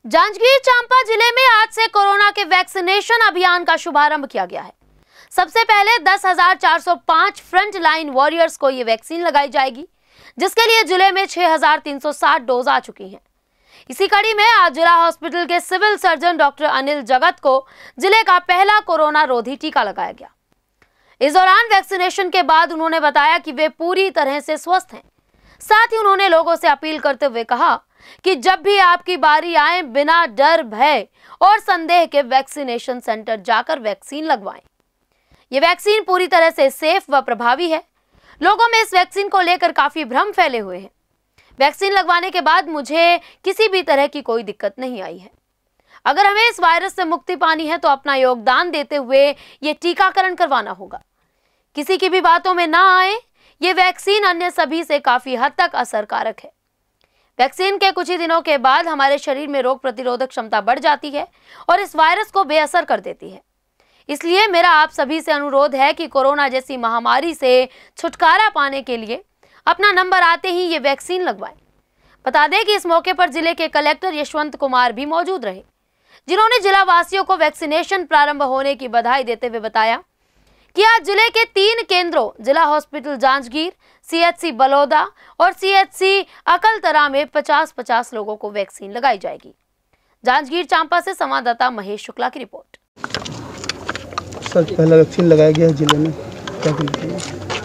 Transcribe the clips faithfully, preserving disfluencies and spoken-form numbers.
जांजगीर चांपा जिले में आज से कोरोना के वैक्सीनेशन अभियान का शुभारंभ किया गया है। सबसे पहले दस हजार चार सौ पाँच फ्रंट लाइन वॉरियर्स को ये वैक्सीन लगाई जाएगी, जिसके लिए जिले में छह हजार तीन सौ साठ डोज आ चुकी हैं। इसी कड़ी में आज जिला हॉस्पिटल के सिविल सर्जन डॉक्टर अनिल जगत को जिले का पहला कोरोना रोधी टीका लगाया गया। इस दौरान वैक्सीनेशन के बाद उन्होंने बताया कि वे पूरी तरह से स्वस्थ हैं। साथ ही उन्होंने लोगों से अपील करते हुए कहा कि जब भी आपकी बारी आए, बिना डर, भय और संदेह के वैक्सीनेशन सेंटर जाकर वैक्सीन लगवाएं। ये वैक्सीन पूरी तरह से सेफ व प्रभावी है। लोगों में इस वैक्सीन को लेकर काफी भ्रम फैले हुए हैं। वैक्सीन लगवाने के बाद मुझे किसी भी तरह की कोई दिक्कत नहीं आई है। अगर हमें इस वायरस से मुक्ति पानी है तो अपना योगदान देते हुए ये टीकाकरण करवाना होगा। किसी की भी बातों में ना आए। ये वैक्सीन अन्य सभी से काफी हद तक असरकारक है। वैक्सीन के कुछ ही दिनों के बाद हमारे शरीर में रोग प्रतिरोधक क्षमता बढ़ जाती है और इस वायरस को बेअसर कर देती है। इसलिए मेरा आप सभी से अनुरोध है कि कोरोना जैसी महामारी से छुटकारा पाने के लिए अपना नंबर आते ही ये वैक्सीन लगवाएं। बता दें कि इस मौके पर जिले के कलेक्टर यशवंत कुमार भी मौजूद रहे, जिन्होंने जिला वासियों को वैक्सीनेशन प्रारंभ होने की बधाई देते हुए बताया कि आज जिले के तीन केंद्रों जिला हॉस्पिटल जांजगीर, सीएचसी बलौदा और सीएचसी अकलतरा में पचास पचास लोगों को वैक्सीन लगाई जाएगी। जांजगीर चांपा से संवाददाता महेश शुक्ला की रिपोर्ट। सर, पहला वैक्सीन लगाया गया है जिले में, क्या कहना?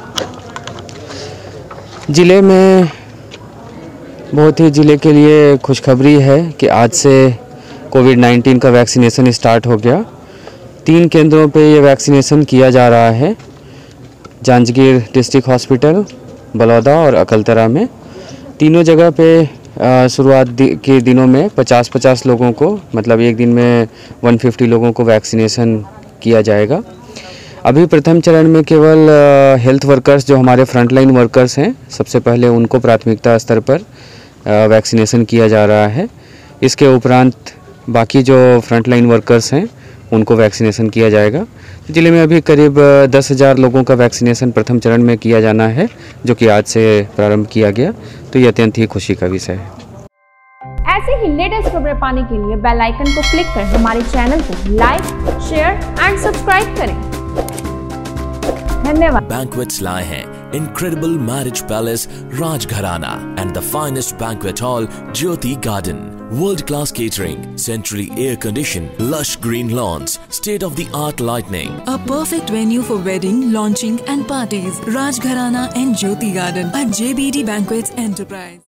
जिले में बहुत ही जिले के लिए खुशखबरी है कि आज से कोविड नाइन्टीन का वैक्सीनेशन स्टार्ट हो गया। तीन केंद्रों पे ये वैक्सीनेशन किया जा रहा है, जांजगीर डिस्ट्रिक्ट हॉस्पिटल, बलौदा और अकलतरा में। तीनों जगह पे शुरुआत के दिनों में पचास पचास लोगों को, मतलब एक दिन में एक सौ पचास लोगों को वैक्सीनेशन किया जाएगा। अभी प्रथम चरण में केवल हेल्थ वर्कर्स, जो हमारे फ्रंटलाइन वर्कर्स हैं, सबसे पहले उनको प्राथमिकता स्तर पर वैक्सीनेशन किया जा रहा है। इसके उपरांत बाकी जो फ्रंटलाइन वर्कर्स हैं उनको वैक्सीनेशन किया जाएगा। जिले में अभी करीब दस हज़ार लोगों का वैक्सीनेशन प्रथम चरण में किया जाना है, जो कि आज से प्रारंभ किया गया। तो ये अत्यंत ही खुशी का विषय है। ऐसे ही लेटेस्ट खबरें पाने के लिए बेल आइकन को क्लिक कर हमारे चैनल को लाइक, शेयर एंड सब्सक्राइब करें। धन्यवाद। Banquets लाए हैं Incredible Marriage Palace Rajgharana and the finest banquet hall Jyoti Garden. World-class catering, centrally air-conditioned, lush green lawns, state-of-the-art lighting. A perfect venue for wedding, launching and parties. Rajgharana and Jyoti Garden at J B D Banquets Enterprise.